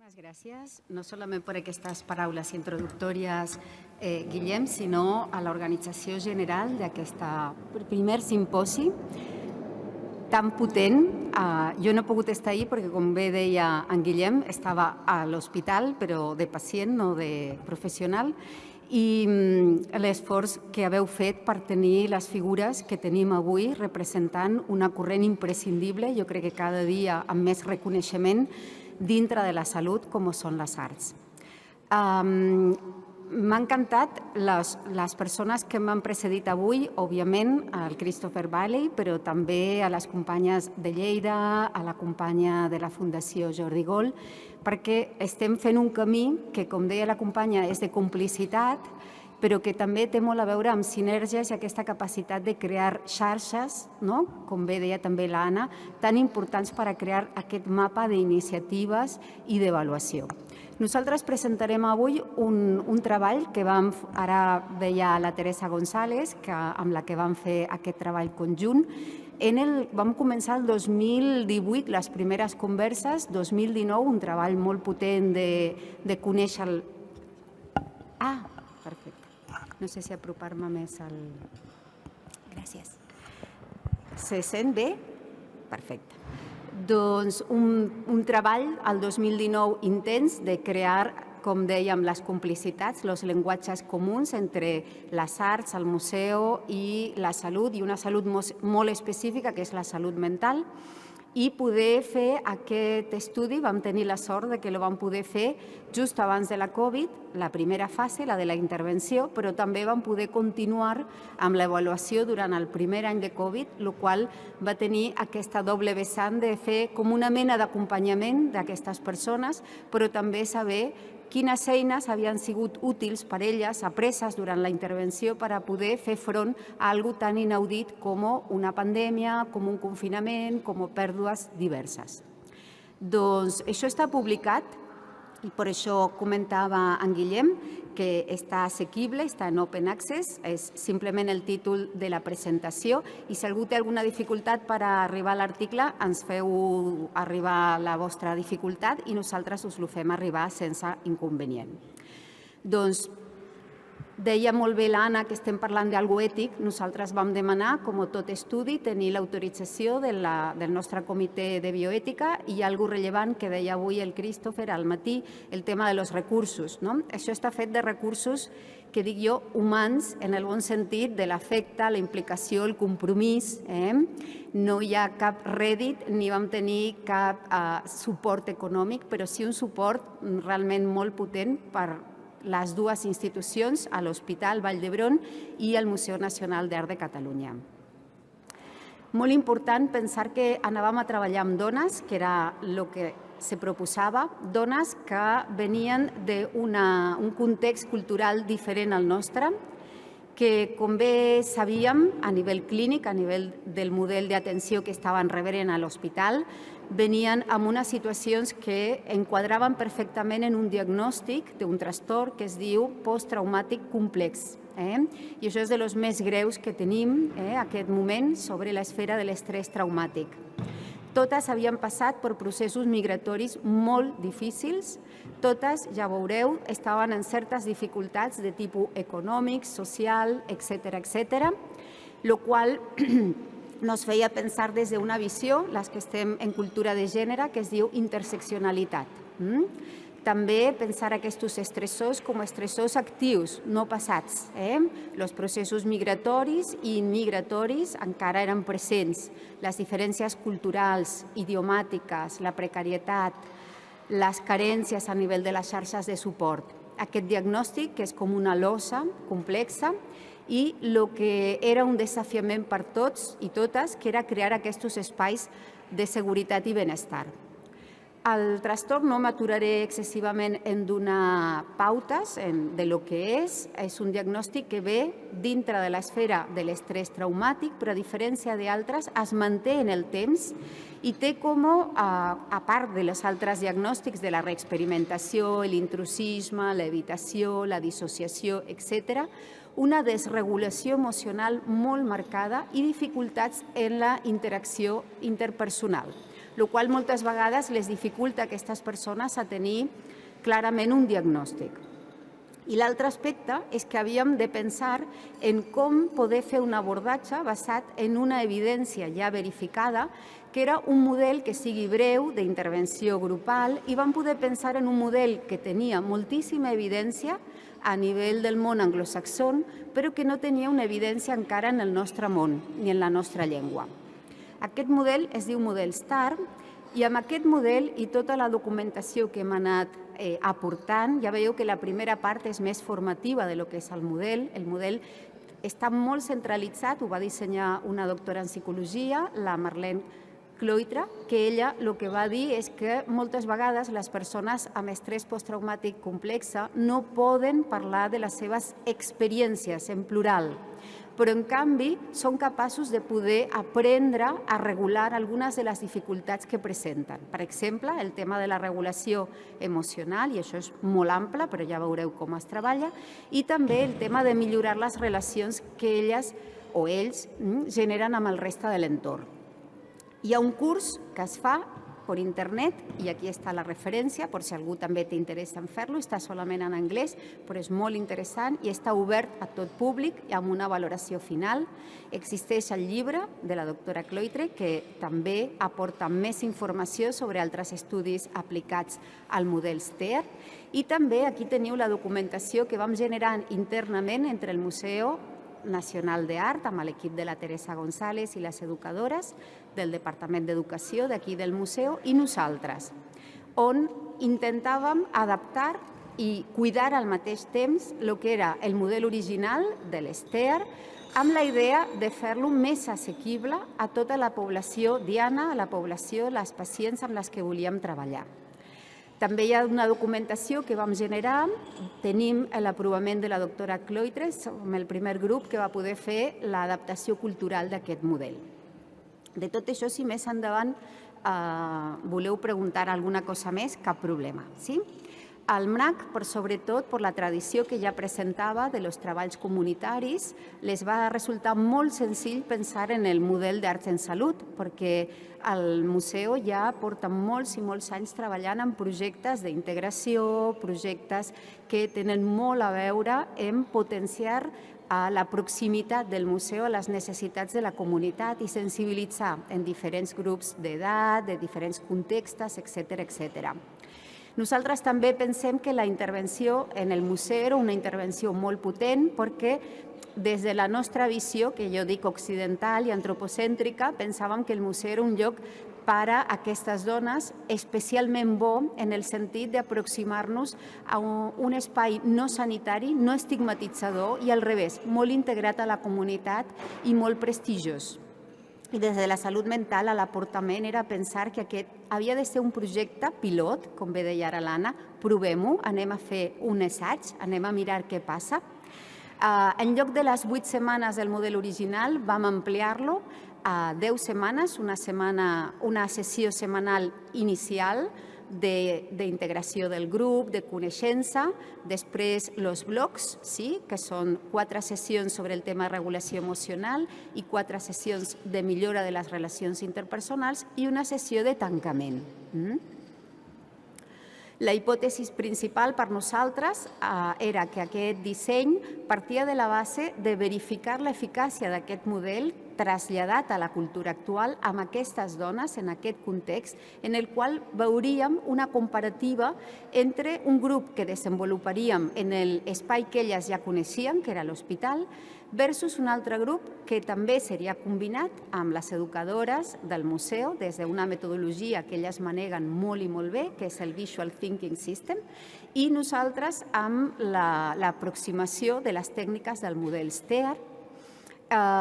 Moltíssimes gràcies, no solament per aquestes paraules introductòries, Guillem, sinó a l'organització general d'aquest primer simposi tan potent. Jo no he pogut estar ahir perquè, com bé deia en Guillem, estava a l'hospital, però de pacient, no de professional, i l'esforç que haveu fet per tenir les figures que tenim avui representant una corrent imprescindible, jo crec que cada dia amb més reconeixement, dintre de la salut, com són les arts. M'ha encantat les persones que m'han precedit avui, òbviament el Christopher Bailey, però també a les companyes de Lleida, a la companya de la Fundació Jordi Gol, perquè estem fent un camí que, com deia la companya, és de complicitat, però que també té molt a veure amb sinergies i aquesta capacitat de crear xarxes, com bé deia també l'Anna, tan importants per a crear aquest mapa d'iniciatives i d'avaluació. Nosaltres presentarem avui un treball que ara veia la Teresa González, amb la que vam fer aquest treball conjunt. Vam començar el 2018 les primeres converses, 2019 un treball molt potent de conèixer el... Perfecte. No sé si apropar-me més al... Gràcies. Se sent bé? Perfecte. Doncs un treball al 2019 intens de crear, com dèiem, les complicitats, els llenguatges comuns entre les arts, el museu i la salut, i una salut molt específica, que és la salut mental, i poder fer aquest estudi. Vam tenir la sort que el vam poder fer just abans de la Covid, la primera fase, la de la intervenció, però també vam poder continuar amb l'avaluació durant el primer any de Covid, el qual va tenir aquesta doble vessant de fer com una mena d'acompanyament d'aquestes persones, però també saber quines eines havien sigut útils per elles, apreses durant la intervenció, per a poder fer front a alguna tan inaudit com una pandèmia, com un confinament, com pèrdues diverses. Doncs això està publicat, i per això comentava en Guillem que està assequible, està en Open Access, és simplement el títol de la presentació, i si algú té alguna dificultat per arribar a l'article, ens feu arribar la vostra dificultat i nosaltres us ho fem arribar sense inconvenient. Doncs deia molt bé l'Anna que estem parlant d'algú ètic. Nosaltres vam demanar, com tot estudi, tenir l'autorització del nostre comitè de bioètica, i hi ha alguna rellevant que deia avui el Christopher al matí, el tema dels recursos. Això està fet de recursos, que dic jo, humans, en el bon sentit de l'afecte, la implicació, el compromís. No hi ha cap rèdit ni vam tenir cap suport econòmic, però sí un suport realment molt potent per les dues institucions, a l'Hospital Vall d'Hebron i el Museu Nacional d'Art de Catalunya. Molt important pensar que anàvem a treballar amb dones, que era el que se proposava, dones que venien d'un context cultural diferent al nostre, que, com bé sabíem, a nivell clínic, a nivell del model d'atenció que estaven rebent a l'hospital, venien amb unes situacions que enquadraven perfectament en un diagnòstic d'un trastorn que es diu posttraumàtic complex. I això és dels més greus que tenim en aquest moment sobre l'esfera de l'estrès traumàtic. Totes havien passat per processos migratoris molt difícils, totes, ja veureu, estaven en certes dificultats de tipus econòmic, social, etc., el qual nos feia pensar des d'una visió, les que estem en cultura de gènere, que es diu interseccionalitat. També pensar aquests estressors com a estressors actius, no passats. Els processos migratoris i immigratoris encara eren presents. Les diferències culturals, idiomàtiques, la precarietat, les carències a nivell de les xarxes de suport. Aquest diagnòstic, que és com una llosa complexa, i el que era un desafiament per tots i totes, que era crear aquests espais de seguretat i benestar. El trastorn no m'aturaré excessivament en donar pautes de lo que és un diagnòstic que ve dintre de l'esfera de l'estrès traumàtic, però a diferència d'altres es manté en el temps i té com, a part dels altres diagnòstics de la reexperimentació, l'intrusisme, l'evitació, la dissociació, etc., una desregulació emocional molt marcada i dificultats en la interacció interpersonal, el qual moltes vegades les dificulta a aquestes persones a tenir clarament un diagnòstic. I l'altre aspecte és que havíem de pensar en com poder fer un abordatge basat en una evidència ja verificada, que era un model que sigui breu, d'intervenció grupal, i vam poder pensar en un model que tenia moltíssima evidència a nivell del món anglosaxó, però que no tenia una evidència encara en el nostre món ni en la nostra llengua. Aquest model es diu model STAR, i amb aquest model i tota la documentació que hem anat aportant, ja veieu que la primera part és més formativa de lo que és el model. El model està molt centralitzat, ho va dissenyar una doctora en psicologia, la Marlene Cloitre, que ella el que va dir és que moltes vegades les persones amb estrès posttraumàtic complex no poden parlar de les seves experiències en plural, però en canvi són capaços de poder aprendre a regular algunes de les dificultats que presenten. Per exemple, el tema de la regulació emocional, i això és molt ample, però ja veureu com es treballa, i també el tema de millorar les relacions que elles o ells generen amb el reste de l'entorn. Hi ha un curs que es fa per internet, i aquí està la referència, per si algú també t'interessa en fer-lo, està solament en anglès, però és molt interessant i està obert a tot públic i amb una valoració final. Existeix el llibre de la doctora Cloitre, que també aporta més informació sobre altres estudis aplicats al model STAR, i també aquí teniu la documentació que vam generant internament entre el Museu Nacional d'Art, amb l'equip de la Teresa González i les educadores del Departament d'Educació d'aquí del museu, i nosaltres, on intentàvem adaptar i cuidar al mateix temps el que era el model original de l'STAR, amb la idea de fer-lo més assequible a tota la població diana, a la població, les pacients amb les que volíem treballar. També hi ha una documentació que vam generar. Tenim l'aprovament de la doctora Cloitre, som el primer grup que va poder fer l'adaptació cultural d'aquest model. De tot això, si més endavant voleu preguntar alguna cosa més, cap problema. El MNAC, per sobretot, per la tradició que ja presentava dels treballs comunitaris, les va resultar molt senzill pensar en el model d'arts en salut, perquè el museu ja porta molts i molts anys treballant en projectes d'integració, projectes que tenen molt a veure en potenciar la proximitat del museu a les necessitats de la comunitat i sensibilitzar en diferents grups d'edat, de diferents contextes, etc. Nosaltres també pensem que la intervenció en el museu era una intervenció molt potent perquè des de la nostra visió, que jo dic occidental i antropocèntrica, pensàvem que el museu era un lloc per a aquestes dones especialment bo en el sentit d'aproximar-nos a un espai no sanitari, no estigmatitzador i al revés, molt integrat a la comunitat i molt prestigiós. I des de la salut mental l'aportament era pensar que aquest havia de ser un projecte pilot, com bé deia ara l'Anna, provem-ho, anem a fer un assaig, anem a mirar què passa. En lloc de les 8 setmanes del model original vam ampliar-lo a 10 setmanes, una sessió setmanal inicial d'integració del grup, de coneixença, després els blocs, que són 4 sessions sobre el tema de regulació emocional i 4 sessions de millora de les relacions interpersonals i una sessió de tancament. La hipòtesi principal per nosaltres era que aquest disseny partia de la base de verificar l'eficàcia d'aquest model traslladat a la cultura actual amb aquestes dones en aquest context en el qual veuríem una comparativa entre un grup que desenvoluparíem en l'espai que elles ja coneixien, que era l'hospital, versus un altre grup que també seria combinat amb les educadores del museu des d'una metodologia que elles maneguen molt i molt bé, que és el Visual Thinking System, i nosaltres amb l'aproximació de les tècniques del model STAR.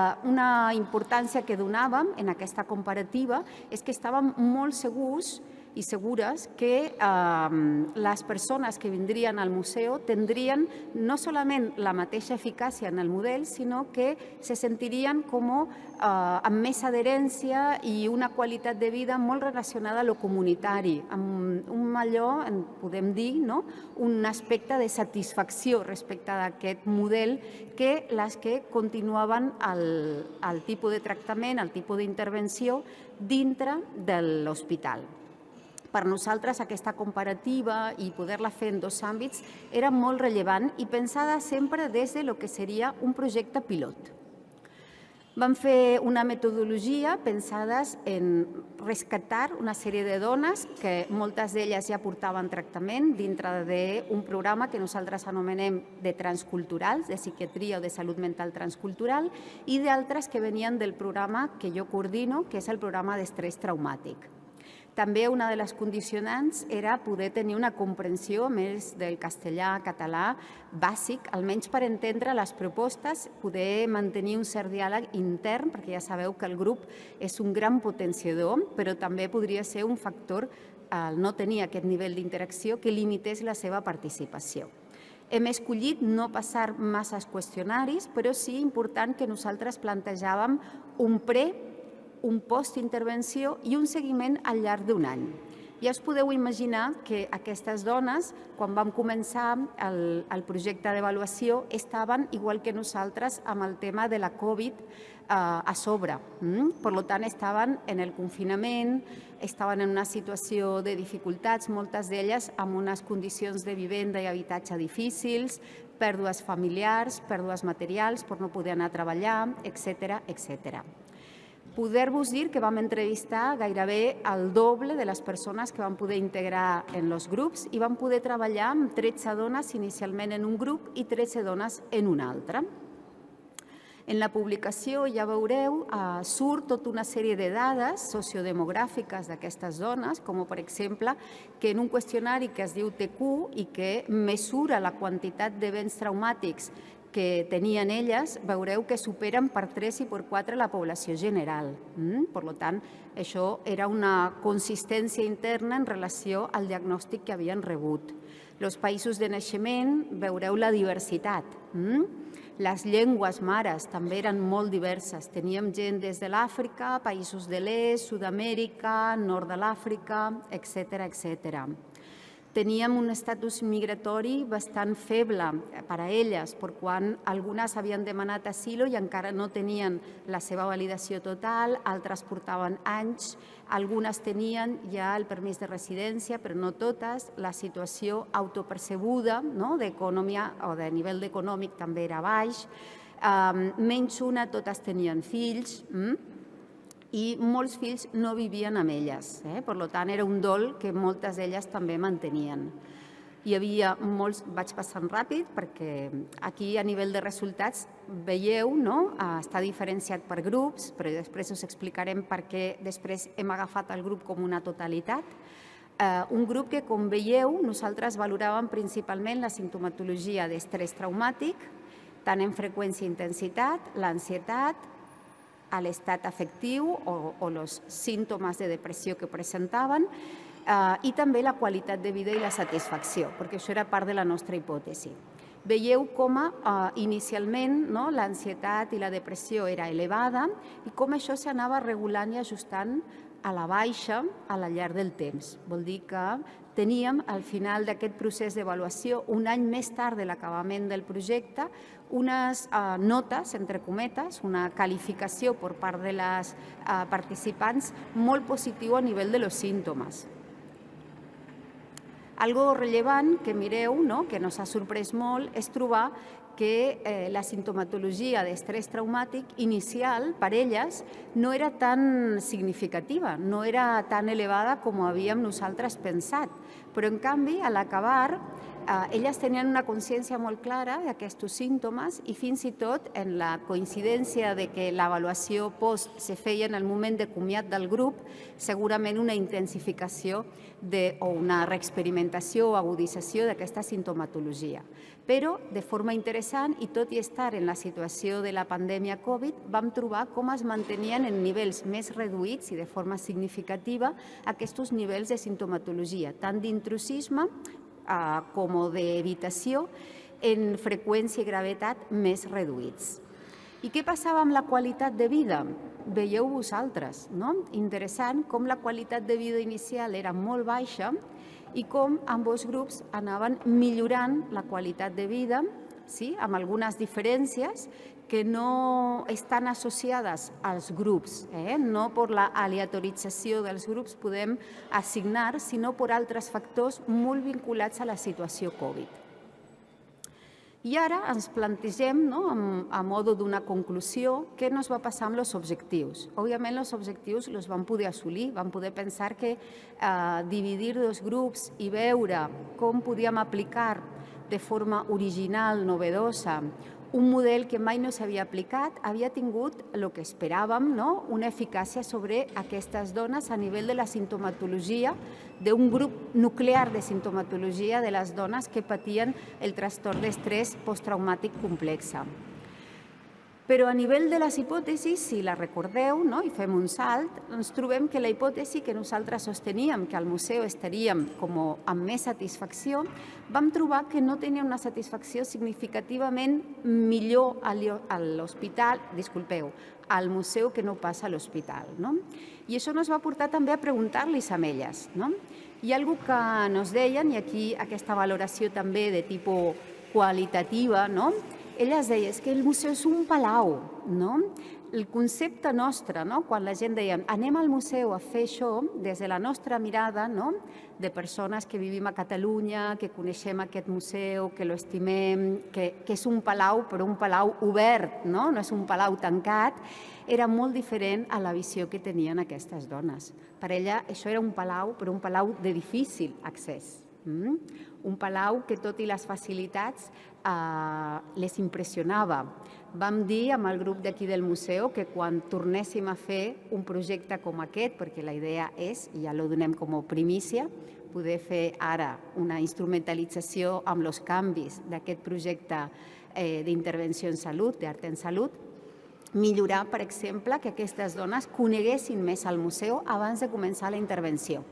Una importància que donàvem en aquesta comparativa és que estàvem molt segurs y seguras que les persones que vindrien al museu tindrien no solament la mateixa eficàcia en el model, sinó que se sentirien amb més adherència i una qualitat de vida molt relacionada a lo comunitari, amb allò, podem dir, un aspecte de satisfacció respecte d'aquest model que les que continuaven el tipus de tractament, el tipus d'intervenció dintre de l'hospital. Per nosaltres aquesta comparativa i poder-la fer en dos àmbits era molt rellevant i pensada sempre des de lo que seria un projecte pilot. Vam fer una metodologia pensades en rescatar una sèrie de dones que moltes d'elles ja portaven tractament dintre d'un programa que nosaltres anomenem de transculturals, de psiquiatria o de salut mental transcultural, i d'altres que venien del programa que jo coordino, que és el programa d'estrès traumàtic. També una de les condicionants era poder tenir una comprensió més del castellà, català, bàsic, almenys per entendre les propostes, poder mantenir un cert diàleg intern, perquè ja sabeu que el grup és un gran potenciador, però també podria ser un factor, al no tenir aquest nivell d'interacció, que limités la seva participació. Hem escollit no passar masses qüestionaris, però sí important que nosaltres plantejàvem un un post-intervenció i un seguiment al llarg d'un any. Ja us podeu imaginar que aquestes dones, quan vam començar el projecte d'avaluació, estaven, igual que nosaltres, amb el tema de la Covid a sobre. Per tant, estaven en el confinament, estaven en una situació de dificultats, moltes d'elles amb unes condicions de vivenda i habitatge difícils, pèrdues familiars, pèrdues materials per no poder anar a treballar, etc. Poder-vos dir que vam entrevistar gairebé el doble de les persones que vam poder integrar en els grups i vam poder treballar amb 13 dones inicialment en un grup i 13 dones en un altre. En la publicació, ja veureu, surt tota una sèrie de dades sociodemogràfiques d'aquestes dones, com per exemple que en un qüestionari que es diu TQ i que mesura la quantitat d'events traumàtics que tenien elles, veureu que superen per 3 i per 4 la població general. Per tant, això era una consistència interna en relació al diagnòstic que havien rebut. Els països de naixement, veureu la diversitat. Les llengües mares també eren molt diverses. Teníem gent des de l'Àfrica, països de l'est, Sud-amèrica, nord de l'Àfrica, etc. Teníem un estatus migratori bastant feble per a elles, per quan algunes havien demanat asilo i encara no tenien la seva validació total, altres portaven anys, algunes tenien ja el permís de residència, però no totes. La situació autopercebuda d'economia o de nivell econòmic també era baix. Menys una, totes tenien fills, i molts fills no vivien amb elles. Per tant, era un dol que moltes d'elles també mantenien. Hi havia molts, vaig passant ràpid, perquè aquí a nivell de resultats veieu, està diferenciat per grups, però després us explicarem per què després hem agafat el grup com una totalitat. Un grup que, com veieu, nosaltres valoràvem principalment la simptomatologia d'estrès traumàtic, tant en freqüència i intensitat, l'ansietat, a l'estat afectiu o els símptomes de depressió que presentaven i també la qualitat de vida i la satisfacció, perquè això era part de la nostra hipòtesi. Veieu com inicialment l'ansietat i la depressió era elevada i com això s'anava regulant i ajustant a la baixa al llarg del temps. Vol dir que teníem, al final d'aquest procés d'avaluació, un any més tard de l'acabament del projecte, unes notes, entre cometes, una qualificació per part de les participants molt positiu a nivell de los símptomes. Algo rellevant que mireu, que nos ha sorprès molt, és trobar que la simptomatologia d'estrès traumàtic inicial per elles no era tan significativa, no era tan elevada com havíem nosaltres pensat, però en canvi a l'acabar elles tenien una consciència molt clara d'aquests símptomes i fins i tot en la coincidència de que l'avaluació post se feia en el moment de comiat del grup, segurament una intensificació o una reexperimentació o agudització d'aquesta sintomatologia. Però, de forma interessant, i tot i estar en la situació de la pandèmia Covid, vam trobar com es mantenien en nivells més reduïts i de forma significativa aquests nivells de sintomatologia, tant d'intrusisme com d'evitació en freqüència i gravetat més reduïts. I què passava amb la qualitat de vida? Veieu vosaltres, no? Interessant com la qualitat de vida inicial era molt baixa i com ambdós grups anaven millorant la qualitat de vida, sí, amb algunes diferències que no estan associades als grups, no per l'aleatorització dels grups podem assignar, sinó per altres factors molt vinculats a la situació Covid. I ara ens plantegem, a modo d'una conclusió, què ens va passar amb els objectius. Òbviament, els objectius els vam poder assolir, vam poder pensar que dividir dos grups i veure com podíem aplicar de forma original, novedosa, un model que mai no s'havia aplicat, havia tingut el que esperàvem, una eficàcia sobre aquestes dones a nivell de la sintomatologia, d'un grup nuclear de sintomatologia de les dones que patien el trastorn d'estrès posttraumàtic complex. Però a nivell de les hipòtesis, si la recordeu i fem un salt, ens trobem que la hipòtesi que nosaltres sosteníem que al museu estaríem amb més satisfacció, vam trobar que no tenia una satisfacció significativament millor al museu que no passa a l'hospital. I això ens va portar també a preguntar-los a elles. Hi ha alguna cosa que ens deien, i aquí aquesta valoració també de tipus qualitativa, elles deien que el museu és un palau. El concepte nostre, quan la gent deia anem al museu a fer això, des de la nostra mirada de persones que vivim a Catalunya, que coneixem aquest museu, que l'estimem, que és un palau, però un palau obert, no és un palau tancat, era molt diferent a la visió que tenien aquestes dones. Per ella això era un palau, però un palau de difícil accés. Un palau que, tot i les facilitats, les impressionava. Vam dir amb el grup d'aquí del museu que quan tornéssim a fer un projecte com aquest, perquè la idea és, i ja ho donem com a primícia, poder fer ara una instrumentalització amb els canvis d'aquest projecte d'intervenció en salut, d'art en salut, millorar, per exemple, que aquestes dones coneguessin més el museu abans de començar la intervenció.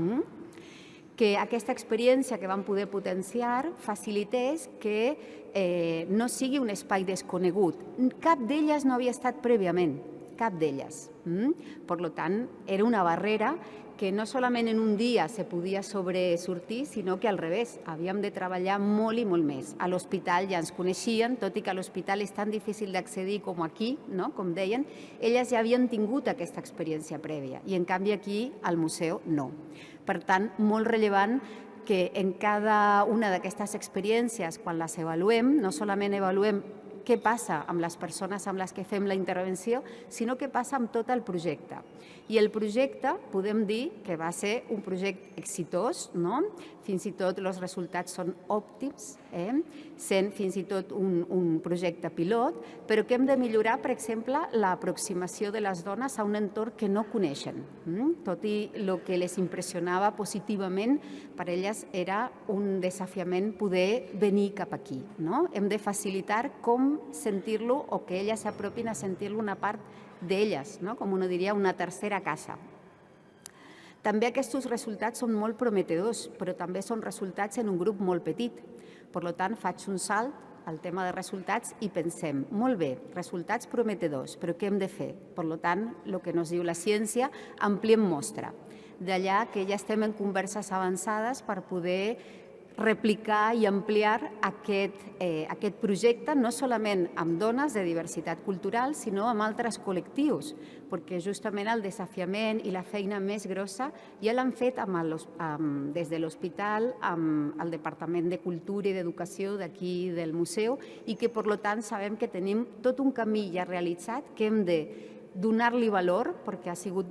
Que aquesta experiència que vam poder potenciar facilités que no sigui un espai desconegut. Cap d'elles no havia estat prèviament, cap d'elles. Per tant, era una barrera que no solament en un dia se podia sobresortir, sinó que al revés, havíem de treballar molt i molt més. A l'hospital ja ens coneixien, tot i que a l'hospital és tan difícil d'accedir com aquí, com deien, elles ja havien tingut aquesta experiència prèvia i en canvi aquí al museu no. Per tant, molt rellevant que en cada una d'aquestes experiències, quan les avaluem, no solament avaluem què passa amb les persones amb les que fem la intervenció, sinó què passa amb tot el projecte. I el projecte podem dir que va ser un projecte exitós, fins i tot els resultats són òptims, sent fins i tot un projecte pilot, però que hem de millorar, per exemple, l'aproximació de les dones a un entorn que no coneixen. Tot i el que les impressionava positivament, per elles era un desafiament poder venir cap aquí. Hem de facilitar com sentir-lo o que elles s'apropin a sentir-lo una part d'elles, com uno diria, una tercera casa. També aquests resultats són molt prometedors, però també són resultats en un grup molt petit. Per tant, faig un salt al tema de resultats i pensem, molt bé, resultats prometedors, però què hem de fer? Per tant, el que ens diu la ciència, ampliem mostra. D'allà que ja estem en converses avançades per poder replicar i ampliar aquest projecte, no solament amb dones de diversitat cultural, sinó amb altres col·lectius, perquè justament el desafiament i la feina més grossa ja l'han fet des de l'hospital, amb el Departament de Cultura i d'Educació d'aquí del museu, i que, per tant, sabem que tenim tot un camí ja realitzat que hem de donar-li valor, perquè ha sigut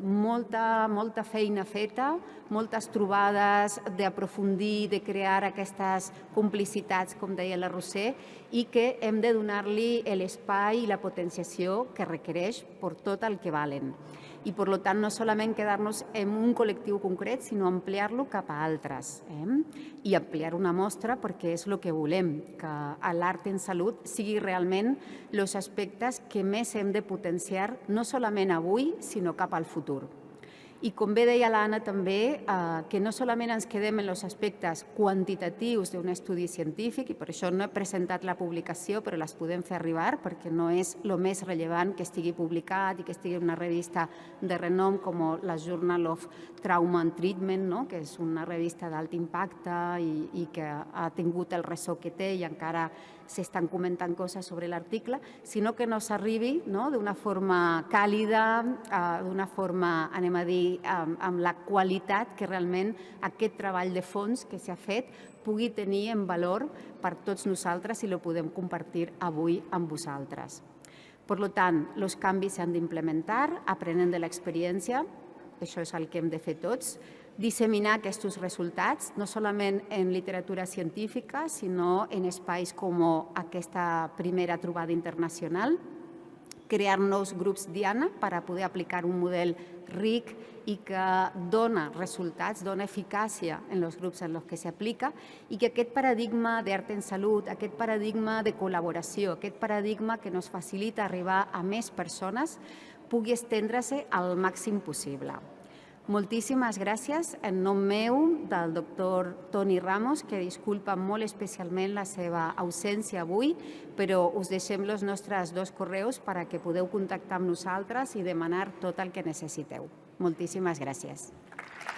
molta feina feta, moltes trobades d'aprofundir, de crear aquestes complicitats, com deia la Roser, i que hem de donar-li l'espai i la potenciació que requereix per tot el que valen. I, per tant, no solament quedar-nos en un col·lectiu concret, sinó ampliar-lo cap a altres. I ampliar una mostra perquè és el que volem, que l'art en salut sigui realment els aspectes que més hem de potenciar, no solament avui, sinó cap al futur. I com bé deia l'Anna també, que no solament ens quedem en els aspectes quantitatius d'un estudi científic, i per això no he presentat la publicació, però les podem fer arribar, perquè no és el més rellevant que estigui publicat i que estigui en una revista de renom com la Journal of Trauma and Treatment, que és una revista d'alt impacte i que ha tingut el ressò que té i encara s'estan comentant coses sobre l'article, sinó que no s'arribi d'una forma càlida, d'una forma, anem a dir, amb la qualitat que realment aquest treball de fons que s'ha fet pugui tenir en valor per tots nosaltres i el podem compartir avui amb vosaltres. Per tant, els canvis s'han d'implementar, aprenent de l'experiència, això és el que hem de fer tots, disseminar aquests resultats, no solament en literatura científica, sinó en espais com aquesta primera trobada internacional, crear nous grups Diana per a poder aplicar un model ric i que dona resultats, dona eficàcia en els grups en els que s'aplica i que aquest paradigma d'art en salut, aquest paradigma de col·laboració, aquest paradigma que ens facilita arribar a més persones pugui estendre-se al màxim possible. Moltíssimes gràcies en nom meu, del doctor Toni Ramos, que disculpa molt especialment la seva ausència avui, però us deixem els nostres 2 correus perquè podeu contactar amb nosaltres i demanar tot el que necessiteu. Moltíssimes gràcies.